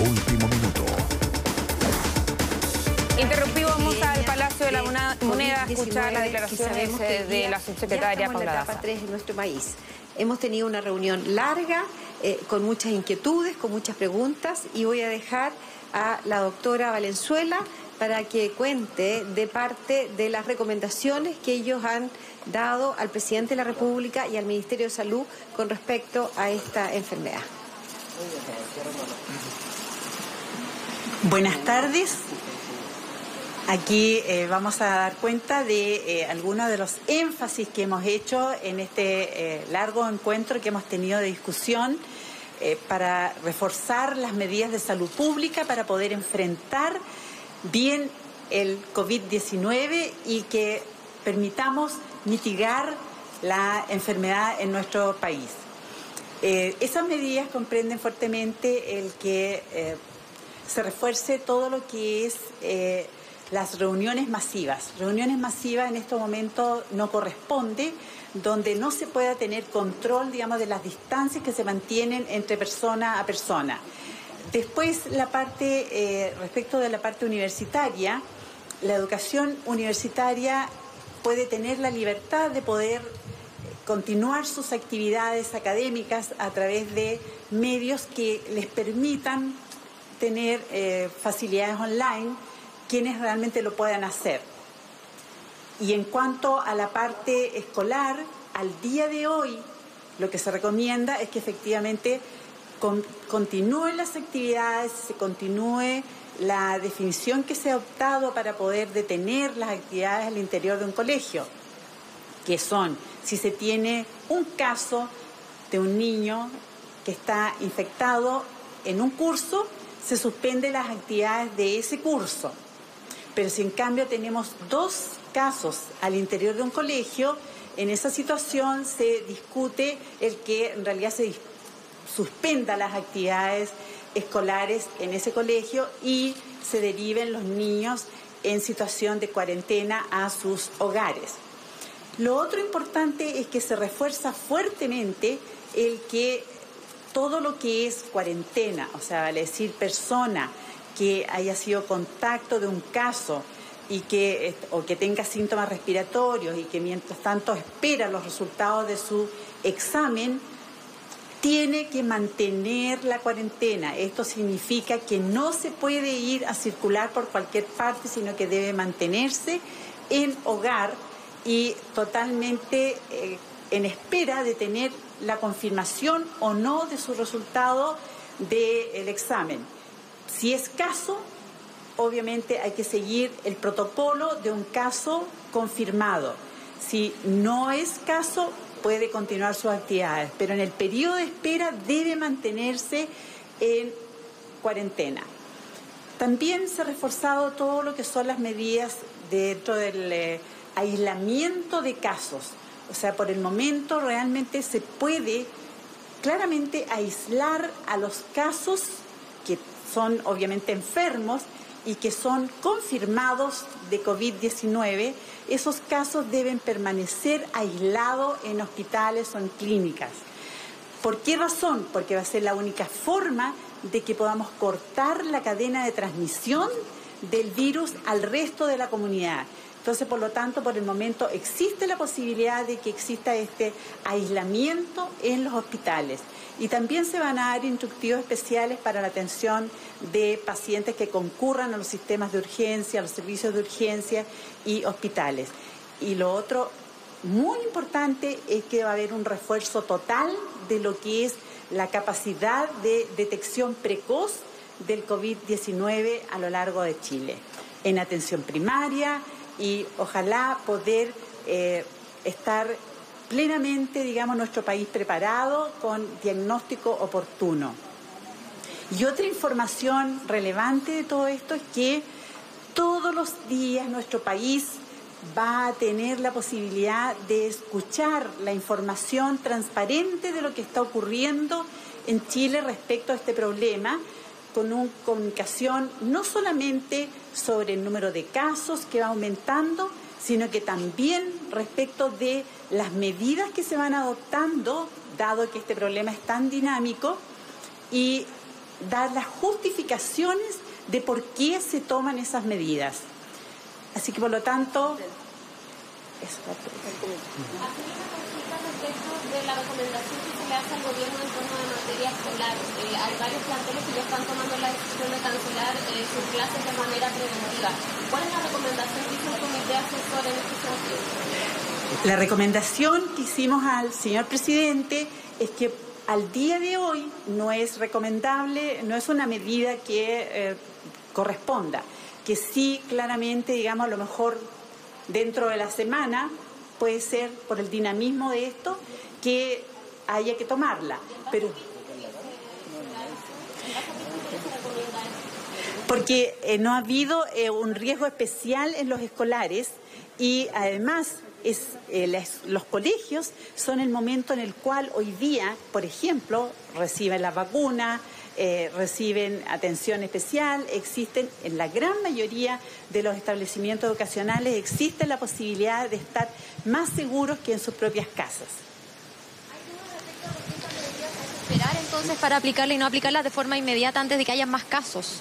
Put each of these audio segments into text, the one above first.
Último minuto. Interrumpimos, vamos al Palacio de la Moneda a escuchar las declaraciones de la subsecretaria Paula Daza. Estamos en la etapa 3 en nuestro país. Hemos tenido una reunión larga, con muchas inquietudes, con muchas preguntas, y voy a dejar a la doctora Valenzuela para que cuente de parte de las recomendaciones que ellos han dado al presidente de la República y al Ministerio de Salud con respecto a esta enfermedad. Buenas tardes. Aquí vamos a dar cuenta de algunos de los énfasis que hemos hecho en este largo encuentro que hemos tenido de discusión para reforzar las medidas de salud pública para poder enfrentar bien el COVID-19 y que permitamos mitigar la enfermedad en nuestro país. Esas medidas comprenden fuertemente el que se refuerce todo lo que es las reuniones masivas. Reuniones masivas en este momento no corresponde, donde no se pueda tener control, digamos, de las distancias que se mantienen entre persona a persona. Después, la parte, respecto de la parte universitaria, la educación universitaria puede tener la libertad de poder continuar sus actividades académicas a través de medios que les permitan tener facilidades online, quienes realmente lo puedan hacer. Y en cuanto a la parte escolar, al día de hoy, lo que se recomienda es que efectivamente continúen las actividades, se continúe la definición que se ha optado para poder detener las actividades al interior de un colegio, que son, si se tiene un caso de un niño que está infectado en un curso, se suspenden las actividades de ese curso. Pero si en cambio tenemos 2 casos al interior de un colegio, en esa situación se discute el que en realidad se suspenda las actividades escolares en ese colegio y se deriven los niños en situación de cuarentena a sus hogares. Lo otro importante es que se refuerza fuertemente el que todo lo que es cuarentena, o sea, vale decir, persona que haya sido contacto de un caso y o que tenga síntomas respiratorios y que mientras tanto espera los resultados de su examen, tiene que mantener la cuarentena. Esto significa que no se puede ir a circular por cualquier parte, sino que debe mantenerse en hogar y totalmente en espera de tener la confirmación o no de su resultado del examen. Si es caso, obviamente hay que seguir el protocolo de un caso confirmado. Si no es caso, puede continuar sus actividades, pero en el periodo de espera debe mantenerse en cuarentena. También se ha reforzado todo lo que son las medidas dentro del aislamiento de casos. O sea, por el momento realmente se puede claramente aislar a los casos que son obviamente enfermos y que son confirmados de COVID-19. Esos casos deben permanecer aislados en hospitales o en clínicas. ¿Por qué razón? Porque va a ser la única forma de que podamos cortar la cadena de transmisión del virus al resto de la comunidad. Entonces, por lo tanto, por el momento existe la posibilidad de que exista este aislamiento en los hospitales. Y también se van a dar instructivos especiales para la atención de pacientes que concurran a los sistemas de urgencia, a los servicios de urgencia y hospitales. Y lo otro muy importante es que va a haber un refuerzo total de lo que es la capacidad de detección precoz del COVID-19 a lo largo de Chile, en atención primaria, y ojalá poder estar plenamente, digamos, nuestro país preparado con diagnóstico oportuno. Y otra información relevante de todo esto es que todos los días nuestro país va a tener la posibilidad de escuchar la información transparente de lo que está ocurriendo en Chile respecto a este problema, con una comunicación no solamente sobre el número de casos que va aumentando, sino que también respecto de las medidas que se van adoptando, dado que este problema es tan dinámico, y dar las justificaciones de por qué se toman esas medidas. Así que, por lo tanto, eso. De la recomendación que se le hace al gobierno en torno a materia escolar. Hay varios planteles que ya están tomando la decisión de cancelar sus clases de manera preventiva. ¿Cuál es la recomendación que hizo el comité asesor en este sentido? La recomendación que hicimos al señor presidente es que al día de hoy no es recomendable, no es una medida que corresponda, que sí claramente, digamos, a lo mejor dentro de la semana puede ser por el dinamismo de esto que haya que tomarla, pero porque no ha habido un riesgo especial en los escolares y además los colegios son el momento en el cual hoy día, por ejemplo, reciben la vacuna, reciben atención especial, existen en la gran mayoría de los establecimientos educacionales, existe la posibilidad de estar más seguros que en sus propias casas. ¿Esperar entonces para aplicarla y no aplicarla de forma inmediata antes de que haya más casos?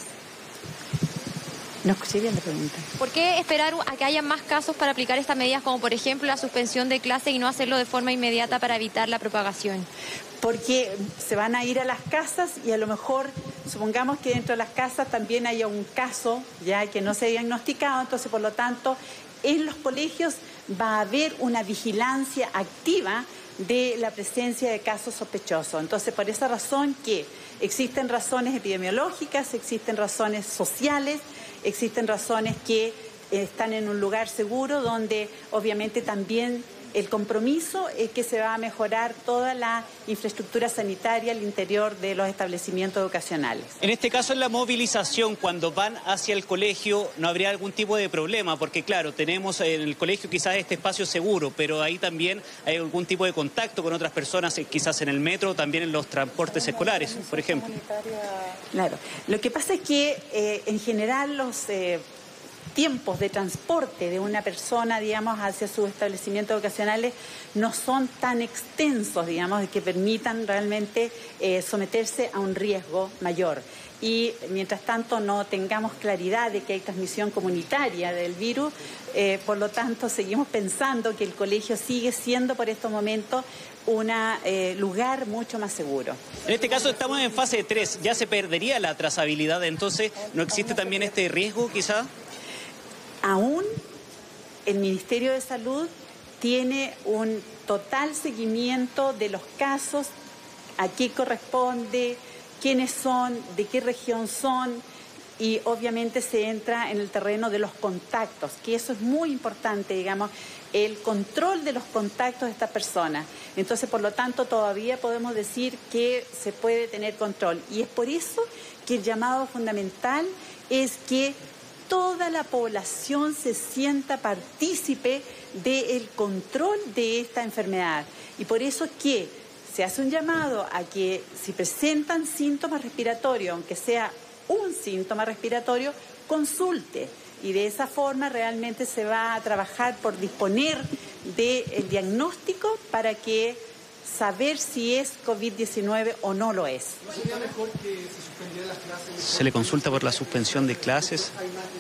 No escuché bien la pregunta. ¿Por qué esperar a que haya más casos para aplicar estas medidas, como por ejemplo la suspensión de clase, y no hacerlo de forma inmediata para evitar la propagación? Porque se van a ir a las casas y a lo mejor, supongamos que dentro de las casas también haya un caso ya que no se ha diagnosticado, entonces por lo tanto en los colegios va a haber una vigilancia activa de la presencia de casos sospechosos. Entonces, por esa razón que existen razones epidemiológicas, existen razones sociales, existen razones que están en un lugar seguro donde obviamente también el compromiso es que se va a mejorar toda la infraestructura sanitaria al interior de los establecimientos educacionales. En este caso, en la movilización, cuando van hacia el colegio, no habría algún tipo de problema, porque claro, tenemos en el colegio quizás este espacio seguro, pero ahí también hay algún tipo de contacto con otras personas, quizás en el metro, también en los transportes escolares, por ejemplo. Claro, lo que pasa es que en general los tiempos de transporte de una persona, digamos, hacia sus establecimientos educacionales no son tan extensos, digamos, que permitan realmente someterse a un riesgo mayor. Y mientras tanto no tengamos claridad de que hay transmisión comunitaria del virus, por lo tanto seguimos pensando que el colegio sigue siendo por estos momentos un lugar mucho más seguro. En este caso estamos en fase 3, ya se perdería la trazabilidad, entonces ¿no existe también este riesgo quizá? Aún el Ministerio de Salud tiene un total seguimiento de los casos, a qué corresponde, quiénes son, de qué región son, y obviamente se entra en el terreno de los contactos, que eso es muy importante, digamos, el control de los contactos de estas personas. Entonces, por lo tanto, todavía podemos decir que se puede tener control. Y es por eso que el llamado fundamental es que toda la población se sienta partícipe del control de esta enfermedad. Y por eso que se hace un llamado a que si presentan síntomas respiratorios, aunque sea un síntoma respiratorio, consulte. Y de esa forma realmente se va a trabajar por disponer del diagnóstico para que saber si es COVID-19 o no lo es. ¿Sería mejor que se suspendieran las clases? ¿Se le consulta por la suspensión de clases?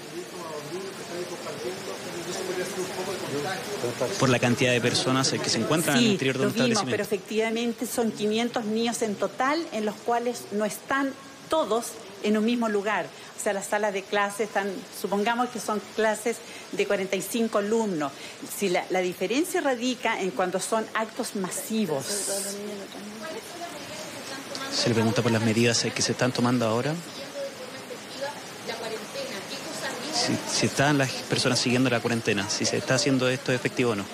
Por la cantidad de personas que se encuentran en el interior de un establecimiento. Sí, pero efectivamente son 500 niños en total, en los cuales no están todos en un mismo lugar. O sea, las salas de clases están, supongamos que son clases de 45 alumnos. Si la diferencia radica en cuando son actos masivos. Se le pregunta por las medidas que se están tomando ahora. Si están las personas siguiendo la cuarentena, si se está haciendo esto efectivo o no.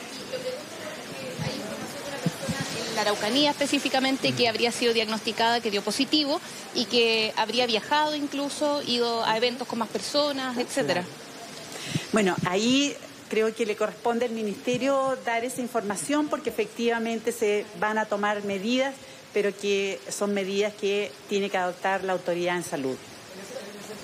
La Araucanía específicamente, que habría sido diagnosticada, que dio positivo y que habría viajado incluso, ido a eventos con más personas, etcétera. Bueno, ahí creo que le corresponde al Ministerio dar esa información porque efectivamente se van a tomar medidas, pero que son medidas que tiene que adoptar la autoridad en salud.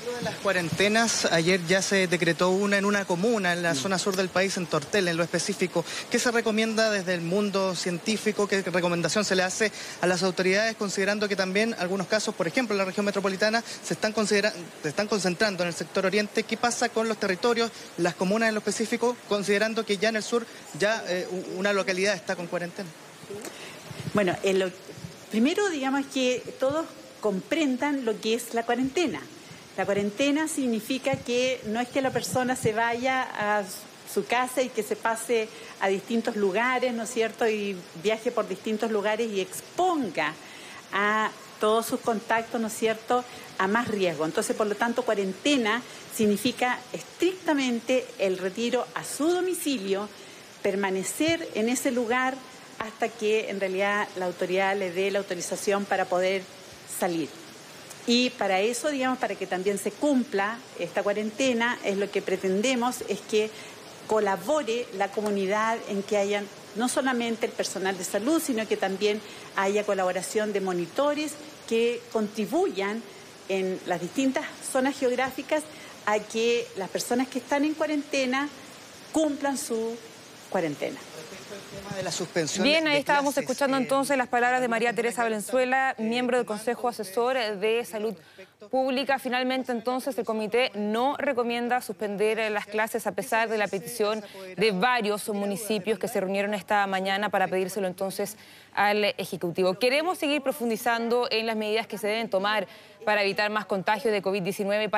De las cuarentenas, ayer ya se decretó una en una comuna en la zona sur del país, en Tortel, en lo específico. ¿Qué se recomienda desde el mundo científico? ¿Qué recomendación se le hace a las autoridades, considerando que también algunos casos, por ejemplo, en la región metropolitana, se están concentrando en el sector oriente? ¿Qué pasa con los territorios, las comunas en lo específico, considerando que ya en el sur ya una localidad está con cuarentena? Bueno, primero digamos que todos comprendan lo que es la cuarentena. La cuarentena significa que no es que la persona se vaya a su casa y que se pase a distintos lugares, ¿no es cierto?, y viaje por distintos lugares y exponga a todos sus contactos, ¿no es cierto?, a más riesgo. Entonces, por lo tanto, cuarentena significa estrictamente el retiro a su domicilio, permanecer en ese lugar hasta que en realidad la autoridad le dé la autorización para poder salir. Y para eso, digamos, para que también se cumpla esta cuarentena, es lo que pretendemos, es que colabore la comunidad en que hayan no solamente el personal de salud, sino que también haya colaboración de monitores que contribuyan en las distintas zonas geográficas a que las personas que están en cuarentena cumplan su cuarentena. De la suspensión. Bien, ahí estábamos clases, escuchando entonces las palabras de María Teresa Valenzuela, miembro del Consejo Asesor de Salud Pública. Finalmente, entonces, el comité no recomienda suspender las clases a pesar de la petición de varios municipios que se reunieron esta mañana para pedírselo entonces al Ejecutivo. Queremos seguir profundizando en las medidas que se deben tomar para evitar más contagios de COVID-19.